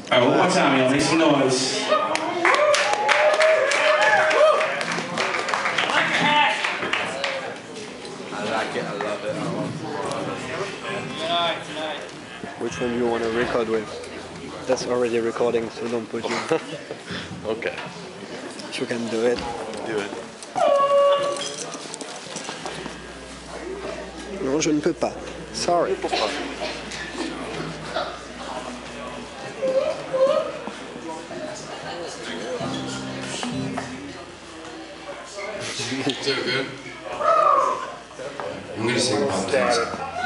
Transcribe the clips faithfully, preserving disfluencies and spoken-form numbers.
Alright, one more time, y'all. Make some noise. I like it, I love it. I want Tonight, tonight. Which one do you want to record with? That's already recording, so don't put you. Okay. You can do it. Do it. Non, je ne peux pas. Sorry. So good. I'm gonna sing about things.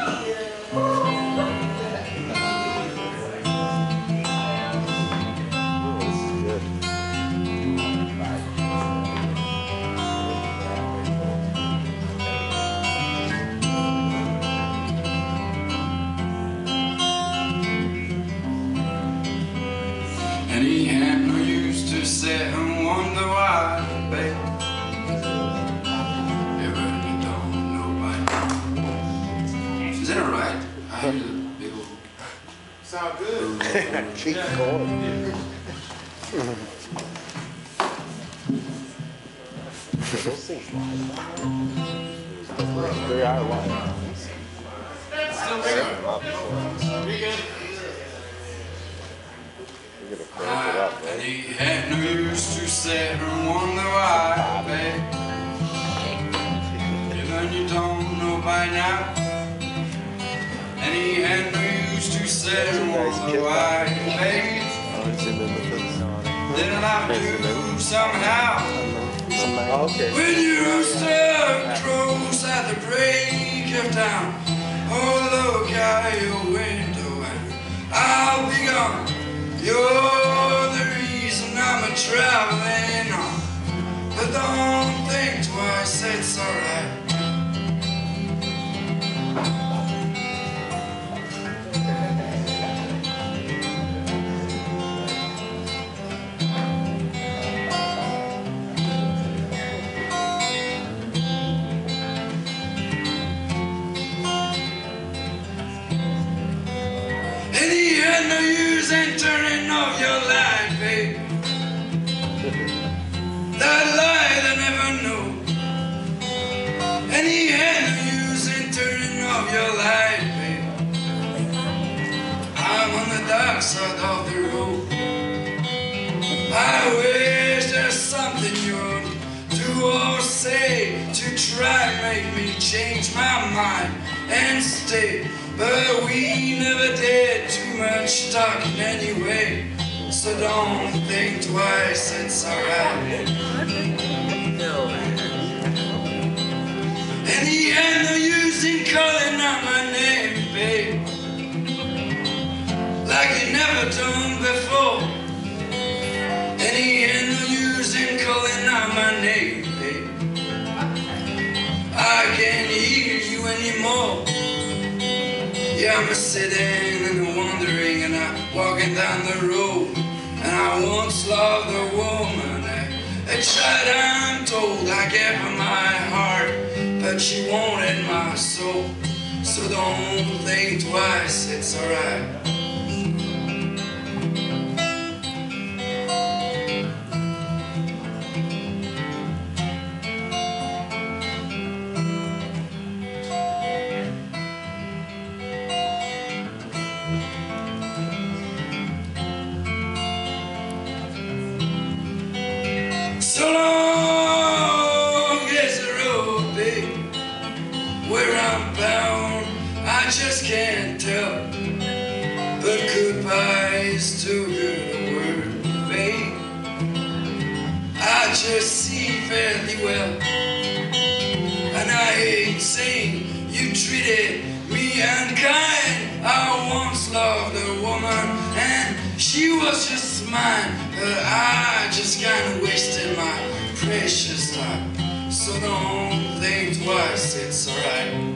And he had no use to sit and wonder why, babe. Is that alright? I had a big old... Sound good. Keep going. Very high line. Still bigger. Pretty good. You're gonna crank it up, And right? he had no use to sit and wonder why, babe. Even you don't know by now. And he had no use to sit and wonder why, babe. Oh, it's in the middle. Didn't I do somehow? Oh, okay. When your rooster crows at the break of dawn, oh, look out your window and I'll be gone. You're the reason I'm a traveling on, but don't think twice, it's alright. And he had no use in turning off your light, babe. That light I never knew. And he had no use in turning off your light, babe. I'm on the dark side of the road. I wish there's something you'd do or say to try and make me change my mind and stay. But we never did too much talking anyway, so don't think twice, it's alright. And he had no use in calling out my name, babe, like he never done before. And he had no use in calling out my name, babe. I can't hear you anymore. Yeah, I'm a sitting and a wandering and I'm walking down the road. And I once loved a woman, a, a child I'm told. I gave her my heart, but she wanted my soul. So don't think twice, it's alright. So long as the road, babe, where I'm bound, I just can't tell. But goodbye is too good a word, babe. I just see fairly well, and I hate saying you treated me unkind. I once loved a woman, and she was just mine, but I just kinda wasted my precious time. So don't think twice, it's alright.